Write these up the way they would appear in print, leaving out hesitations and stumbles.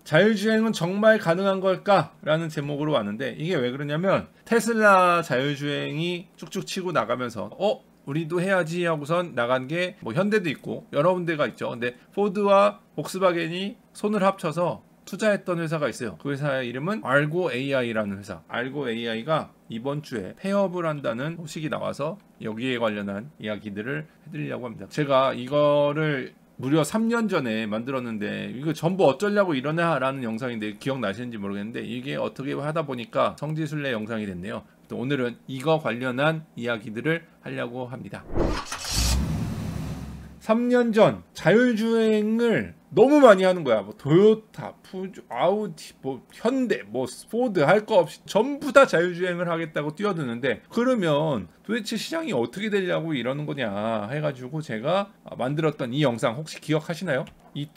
자율주행은 정말 가능한 걸까? 라는 제목으로 왔는데 이게 왜 그러냐면 테슬라 자율주행이 쭉쭉 치고 나가면서 우리도 해야지 하고선 나간 게 뭐 현대도 있고 여러 군데가 있죠. 근데 포드와 복스바겐이 손을 합쳐서 투자했던 회사가 있어요. 그 회사의 이름은 알고 AI라는 회사. 알고 AI가 이번 주에 폐업을 한다는 소식이 나와서 여기에 관련한 이야기들을 해드리려고 합니다. 제가 이거를 무려 3년 전에 만들었는데 이거 전부 어쩌려고 이러냐 라는 영상인데 기억나시는지 모르겠는데 이게 어떻게 하다 보니까 성지순례 영상이 됐네요. 오늘은 이거 관련한 이야기들을 하려고 합니다. 3년 전 자율주행을 너무 많이 하는 거야. 뭐 토요타, 푸주, 아우디, 뭐 현대, 뭐 포드 할 거 없이 전부 다 자율주행을 하겠다고 뛰어드는데 그러면 도대체 시장이 어떻게 되려고 이러는 거냐 해가지고 제가 만들었던 이 영상 혹시 기억하시나요?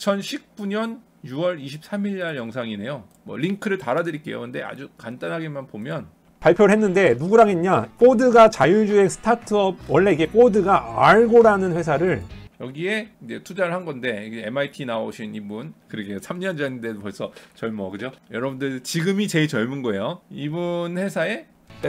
2019년 6월 23일 날 영상이네요. 뭐 링크를 달아드릴게요. 근데 아주 간단하게만 보면 발표를 했는데 누구랑 했냐? 포드가 자율주행 스타트업, 원래 이게 포드가 알고라는 회사를 여기에 이제 투자를 한 건데 MIT 나오신 이분, 그러게 3년 전인데도 벌써 젊어, 그죠? 여러분들 지금이 제일 젊은 거예요. 이분 회사에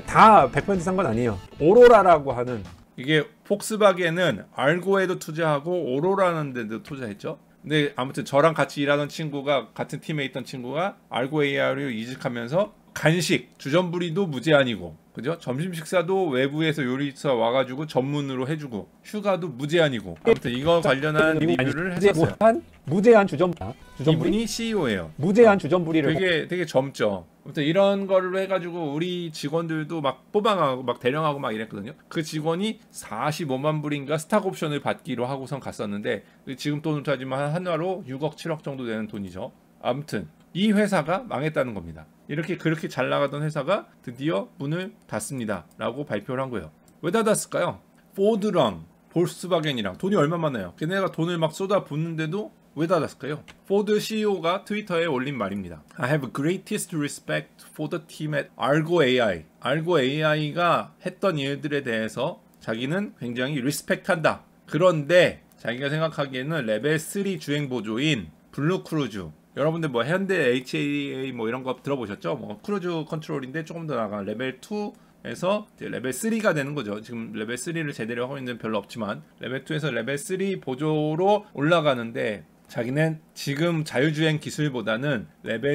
다 100% 산 건 아니에요. 오로라라고 하는, 이게 폭스바겐은 알고에도 투자하고 오로라는 데도 투자했죠. 근데 아무튼 저랑 같이 일하던 친구가, 같은 팀에 있던 친구가 알고 AI로 이직하면서 간식, 주전부리도 무제한이고, 그죠? 점심 식사도 외부에서 요리사 와가지고 전문으로 해주고, 휴가도 무제한이고, 아무튼 이거 관련한 리뷰를 했었어요. 무제한 주전부리. 이분이 CEO예요. 무제한 주전부리를 되게 젊죠. 아무튼 이런 거를 해가지고 우리 직원들도 막 뽑아가고 막 대령하고 막 이랬거든요. 그 직원이 45만 불인가 스탁 옵션을 받기로 하고선 갔었는데 지금 돈으로 따지면 한화로 6억 7억 정도 되는 돈이죠. 아무튼 이 회사가 망했다는 겁니다. 그렇게 잘 나가던 회사가 드디어 문을 닫습니다 라고 발표를 한 거예요. 왜 닫았을까요? 포드랑 볼스바겐이랑 돈이 얼마 많아요. 걔네가 돈을 막 쏟아 붓는데도 왜 닫았을까요? 포드 CEO가 트위터에 올린 말입니다. I have greatest respect for the team at Argo AI. Argo AI가 했던 일들에 대해서 자기는 굉장히 리스펙트한다. 그런데 자기가 생각하기에는 레벨 3 주행 보조인 블루크루즈, 여러분들 뭐 현대 HAA 뭐 이런 거 들어보셨죠? 뭐 크루즈 컨트롤인데 조금 더 나간 레벨 2에서 이제 레벨 3가 되는 거죠. 지금 레벨 3를 제대로 하고 있는 별로 없지만 레벨 2에서 레벨 3 보조로 올라가는데 자기는 지금 자율주행 기술보다는 레벨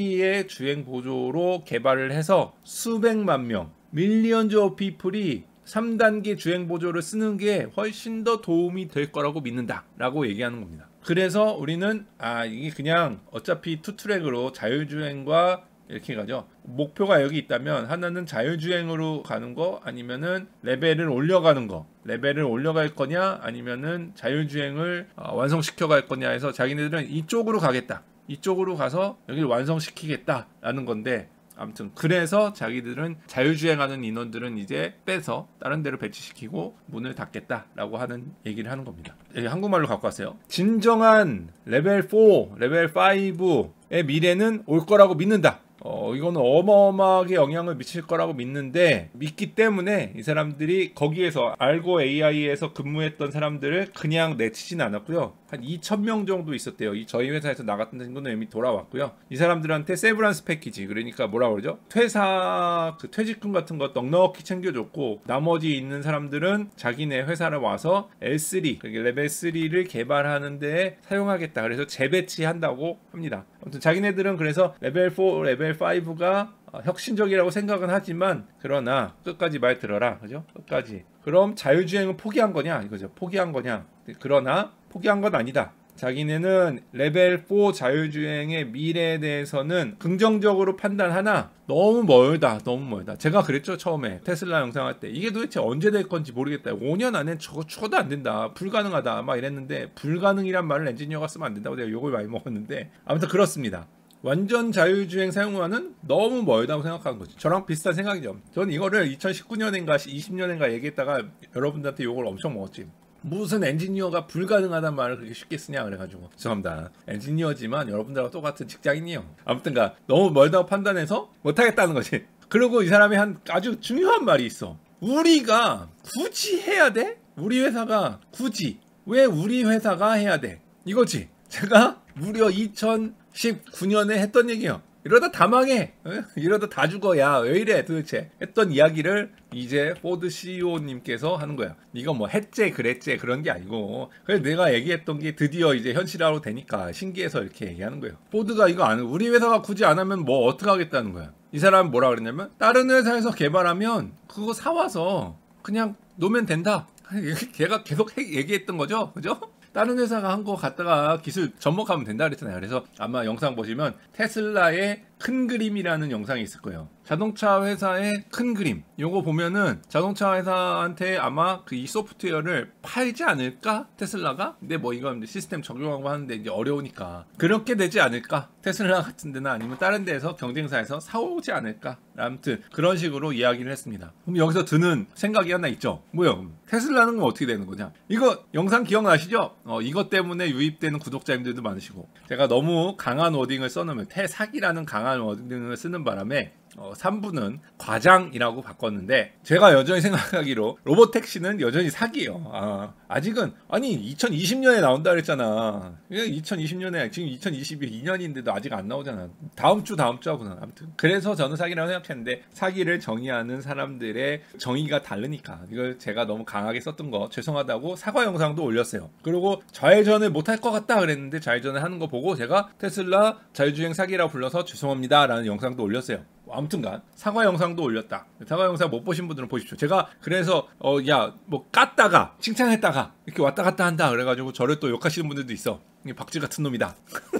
3의 주행 보조로 개발을 해서 수백만 명, 밀리언즈 오브 피플이 3단계 주행 보조를 쓰는 게 훨씬 더 도움이 될 거라고 믿는다 라고 얘기하는 겁니다. 그래서 우리는 이게 그냥 어차피 투트랙으로 자율주행과 이렇게 가죠. 목표가 여기 있다면 하나는 자율주행으로 가는 거, 아니면은 레벨을 올려가는 거. 레벨을 올려갈 거냐 아니면은 자율주행을 완성시켜 갈 거냐 해서 자기네들은 이쪽으로 가겠다. 이쪽으로 가서 여기를 완성시키겠다 라는 건데, 아무튼 그래서 자기들은 자율주행하는 인원들은 이제 빼서 다른 데로 배치시키고 문을 닫겠다라고 하는 얘기를 하는 겁니다. 한국말로 갖고 왔어요. 진정한 레벨 4, 레벨 5의 미래는 올 거라고 믿는다. 이거는 어마어마하게 영향을 미칠 거라고 믿기 때문에 이 사람들이 거기에서 알고 AI에서 근무했던 사람들을 그냥 내치진 않았고요. 한 2,000명 정도 있었대요. 저희 회사에서 나갔던 친구는 이미 돌아왔고요. 이 사람들한테 세브란스 패키지, 그러니까 뭐라 그러죠? 퇴직금 같은 거 넉넉히 챙겨줬고, 나머지 있는 사람들은 자기네 회사를 와서 L3, 레벨 3를 개발하는 데 사용하겠다. 그래서 재배치한다고 합니다. 아무튼 자기네들은 그래서 레벨 4, 레벨 5가 혁신적이라고 생각은 하지만, 그러나 끝까지 말 들어라, 그죠? 끝까지. 그럼 자율주행은 포기한 거냐 이거죠. 포기한 거냐. 그러나 포기한 건 아니다. 자기네는 레벨 4 자율주행의 미래에 대해서는 긍정적으로 판단하나 너무 멀다. 제가 그랬죠, 처음에 테슬라 영상할 때. 이게 도대체 언제 될 건지 모르겠다. 5년 안에 저거 죽어도 안 된다. 불가능하다. 막 이랬는데, 불가능이란 말을 엔지니어가 쓰면 안 된다고 내가 욕을 많이 먹었는데, 아무튼 그렇습니다. 완전 자율주행 사용화는 너무 멀다고 생각하는 거죠. 저랑 비슷한 생각이죠. 전 이거를 2019년인가 20년인가 얘기했다가 여러분들한테 욕을 엄청 먹었지. 무슨 엔지니어가 불가능하단 말을 그렇게 쉽게 쓰냐 그래가지고 죄송합니다. 엔지니어지만 여러분들하고 똑같은 직장인이요. 아무튼가 너무 멀다고 판단해서 못하겠다는 거지. 그리고 이 사람이 한 아주 중요한 말이 있어. 우리가 굳이 해야 돼? 우리 회사가 굳이 왜 우리 회사가 해야 돼? 이거지. 제가 무려 2019 19년에 했던 얘기예요. 이러다 다 망해. 이러다 다 죽어. 야, 왜 이래 도대체. 했던 이야기를 이제 포드 CEO님께서 하는 거야. 이거 뭐 했제 그랬제 그런 게 아니고 그래서 내가 얘기했던 게 드디어 이제 현실화로 되니까 신기해서 이렇게 얘기하는 거예요. 포드가 이거 안 우리 회사가 굳이 안 하면 뭐 어떻게 하겠다는 거야. 이 사람은 뭐라 그랬냐면 다른 회사에서 개발하면 그거 사와서 그냥 놓으면 된다. 걔가 계속 얘기했던 거죠. 그죠? 다른 회사가 한 거 갖다가 기술 접목하면 된다 그랬잖아요. 그래서 아마 영상 보시면 테슬라의 큰 그림이라는 영상이 있을 거예요. 자동차 회사의 큰 그림. 요거 보면은 자동차 회사한테 아마 그 이 소프트웨어를 팔지 않을까? 테슬라가? 근데 뭐 이건 시스템 적용하고 하는데 이제 어려우니까. 그렇게 되지 않을까? 테슬라 같은 데나 아니면 다른 데에서 경쟁사에서 사오지 않을까? 아무튼 그런 식으로 이야기를 했습니다. 그럼 여기서 드는 생각이 하나 있죠. 뭐요? 테슬라는 건 어떻게 되는 거냐? 이거 영상 기억나시죠? 이것 때문에 유입되는 구독자님들도 많으시고 제가 너무 강한 워딩을 써놓으면 퇴사기라는 강한 워딩을 쓰는 바람에 3부는 과장이라고 바꿨는데 제가 여전히 생각하기로 로보택시는 여전히 사기예요. 아직은 아니 2020년에 나온다 그랬잖아. 2020년에 지금 2022년인데도 아직 안 나오잖아. 다음 주하고는 아무튼 그래서 저는 사기라고 생각했는데 사기를 정의하는 사람들의 정의가 다르니까 이걸 제가 너무 강하게 썼던 거 죄송하다고 사과 영상도 올렸어요. 그리고 좌회전을 못할 것 같다 그랬는데 좌회전을 하는 거 보고 제가 테슬라 자율주행 사기라고 불러서 죄송합니다 라는 영상도 올렸어요. 아무튼간 사과 영상도 올렸다. 사과 영상 못 보신 분들은 보십시오. 제가 그래서 야 뭐 깠다가 칭찬했다가 이렇게 왔다 갔다 한다 그래가지고 저를 또 욕하시는 분들도 있어. 박쥐 같은 놈이다.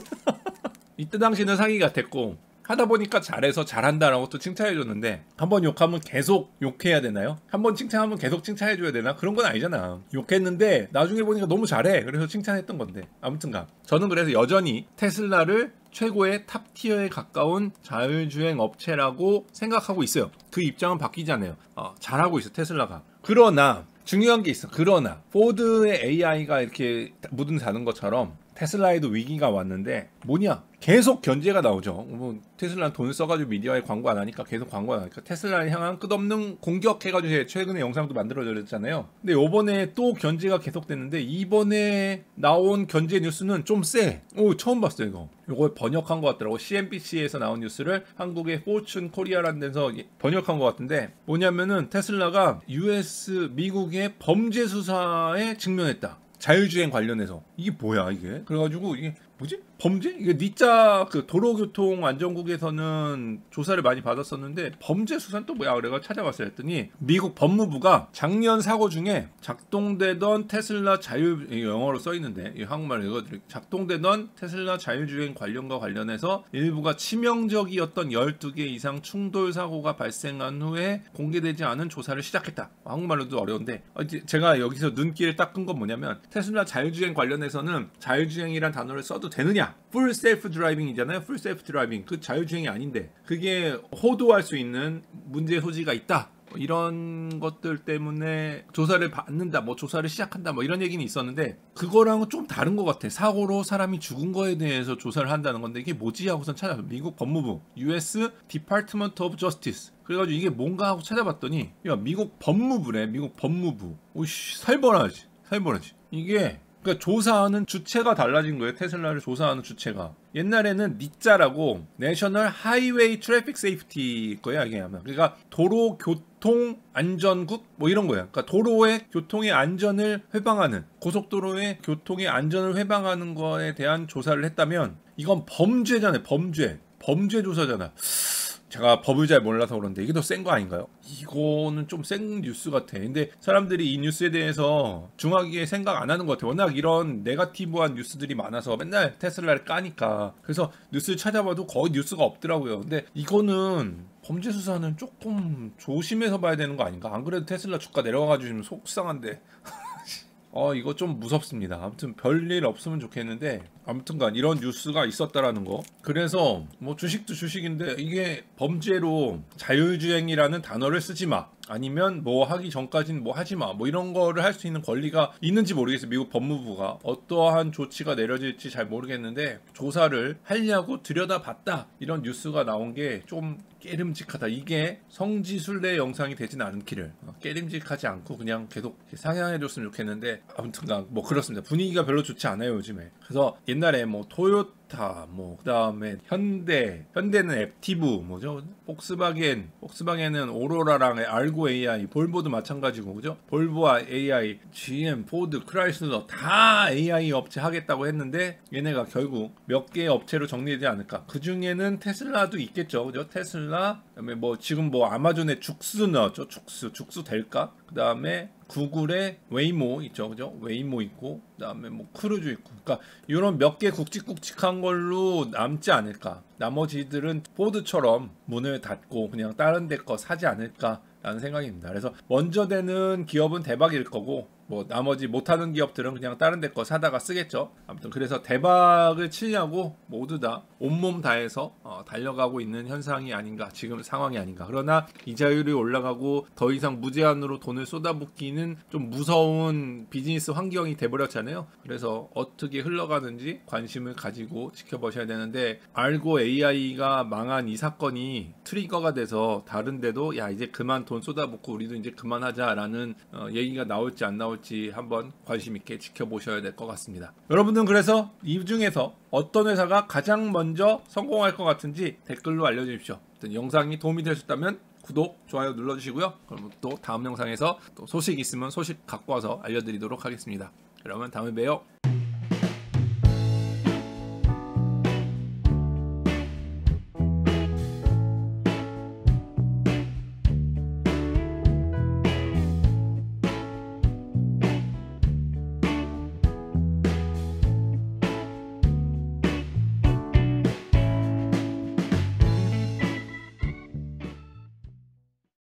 이때 당시는 사기 같았고 하다 보니까 잘해서 잘한다라고 또 칭찬해줬는데 한번 욕하면 계속 욕해야 되나요? 한번 칭찬하면 계속 칭찬해줘야 되나? 그런 건 아니잖아. 욕했는데 나중에 보니까 너무 잘해. 그래서 칭찬했던 건데 아무튼간 저는 그래서 여전히 테슬라를 최고의 탑티어에 가까운 자율주행 업체라고 생각하고 있어요. 그 입장은 바뀌지 않아요. 잘하고 있어 테슬라가. 그러나 중요한 게 있어. 그러나 포드의 AI가 이렇게 묻은 사는 것처럼 테슬라에도 위기가 왔는데 뭐냐? 계속 견제가 나오죠. 뭐 테슬라는 돈을 써가지고 미디어에 광고 안 하니까 계속 광고가 나니까 테슬라를 향한 끝없는 공격해가지고 최근에 영상도 만들어졌잖아요. 근데 요번에 또 견제가 계속됐는데 이번에 나온 견제 뉴스는 좀 세. 처음 봤어요 이거. 요걸 번역한 것 같더라고. CNBC에서 나온 뉴스를 한국의 포춘 코리아라는 데서 번역한 것 같은데 뭐냐면은 테슬라가 미국의 범죄 수사에 직면했다. 자율주행 관련해서 이게 뭐야 이게 그래가지고 이게 뭐지 범죄 이게 니짜 그 도로교통안전국에서는 조사를 많이 받았었는데 범죄 수사는 또 뭐야 그래가 찾아봤어요 했더니 미국 법무부가 작년 사고 중에 작동되던 테슬라 영어로 써 있는데 이 한국말로 읽어드릴게요. 작동되던 테슬라 자율주행 관련과 관련해서 일부가 치명적이었던 12개 이상 충돌 사고가 발생한 후에 공개되지 않은 조사를 시작했다. 한국말로도 어려운데 제가 여기서 눈길을 딱 끈 건 뭐냐면 테슬라 자율주행 관련해서는 자율주행이란 단어를 써도 되느냐? 풀 셀프 드라이빙이잖아요. 풀 셀프 드라이빙. 그 자율주행이 아닌데 그게 호도할 수 있는 문제 소지가 있다. 이런 것들 때문에 조사를 받는다, 뭐 조사를 시작한다, 뭐 이런 얘기는 있었는데 그거랑은 좀 다른 것 같아. 사고로 사람이 죽은 거에 대해서 조사를 한다는 건데 이게 뭐지 하고선 찾아서 미국 법무부, US Department of Justice. 그래가지고 이게 뭔가 하고 찾아봤더니 야 미국 법무부래. 미국 법무부. 오씨 살벌하지. 이게 그러니까 조사하는 주체가 달라진 거예요. 테슬라를 조사하는 주체가. 옛날에는 니짜라고 내셔널 하이웨이 트래픽 세이프티 거야 이게 아마. 그러니까 도로 교통 안전국 뭐 이런 거야. 그러니까 도로의 교통의 안전을 회방하는 고속도로의 교통의 안전을 회방하는 거에 대한 조사를 했다면 이건 범죄잖아요. 범죄 조사잖아. 제가 법을 잘 몰라서 그런데 이게 더 센 거 아닌가요? 이거는 좀 센 뉴스 같아. 근데 사람들이 이 뉴스에 대해서 중하게 생각 안 하는 것 같아. 워낙 이런 네거티브한 뉴스들이 많아서 맨날 테슬라를 까니까. 그래서 뉴스를 찾아봐도 거의 뉴스가 없더라고요. 근데 이거는 범죄 수사는 조금 조심해서 봐야 되는 거 아닌가? 안 그래도 테슬라 주가 내려가가지고 지금 속상한데. 이거 좀 무섭습니다. 아무튼 별일 없으면 좋겠는데 아무튼간 이런 뉴스가 있었다라는 거. 그래서 뭐 주식도 주식인데 이게 범죄로 자율주행이라는 단어를 쓰지 마. 아니면 뭐 하기 전까지는 뭐 하지 마. 뭐 이런 거를 할 수 있는 권리가 있는지 모르겠어요. 미국 법무부가 어떠한 조치가 내려질지 잘 모르겠는데 조사를 하려고 들여다봤다. 이런 뉴스가 나온 게 좀 깨름직하다. 이게 성지순례 영상이 되진 않기를. 깨름직하지 않고 그냥 계속 상향해줬으면 좋겠는데 아무튼간 뭐 그렇습니다. 분위기가 별로 좋지 않아요 요즘에. 그래서 옛날에 뭐 토요타, 뭐 그다음에 현대는 앱티브, 뭐죠? 폭스바겐은 오로라랑 알고 AI, 볼보도 마찬가지고, 그죠? 볼보와 AI, GM, 포드, 크라이슬러 다 AI 업체 하겠다고 했는데 얘네가 결국 몇 개의 업체로 정리되지 않을까? 그 중에는 테슬라도 있겠죠, 그죠? 테슬라, 그다음에 뭐 지금 뭐 아마존의 죽스 나왔죠, 죽스 될까? 그다음에 구글의 웨이모 있죠, 그죠? 웨이모 있고, 그다음에 뭐 크루즈 있고, 그러니까 이런 몇 개 굵직굵직한 걸로 남지 않을까? 나머지들은 포드처럼 문을 닫고 그냥 다른 데 거 사지 않을까라는 생각입니다. 그래서 먼저 되는 기업은 대박일 거고, 뭐 나머지 못하는 기업들은 그냥 다른 데 거 사다가 쓰겠죠. 아무튼 그래서 대박을 치려고 모두 다 온몸 다해서 달려가고 있는 현상이 아닌가, 지금 상황이 아닌가. 그러나 이자율이 올라가고 더 이상 무제한으로 돈을 쏟아붓기는 좀 무서운 비즈니스 환경이 돼버렸잖아요. 그래서 어떻게 흘러가는지 관심을 가지고 지켜보셔야 되는데, 알고 AI가 망한 이 사건이 트리거가 돼서 다른 데도 야 이제 그만 돈 쏟아붓고 우리도 이제 그만하자라는 얘기가 나올지 안 나올지 한번 관심 있게 지켜보셔야 될 것 같습니다. 여러분들은 그래서 이 중에서 어떤 회사가 가장 먼저 성공할 것 같은지 댓글로 알려주십시오. 영상이 도움이 되셨다면 구독, 좋아요 눌러주시고요. 그럼 또 다음 영상에서 또 소식 있으면 소식 갖고 와서 알려드리도록 하겠습니다. 그러면 다음에 봬요.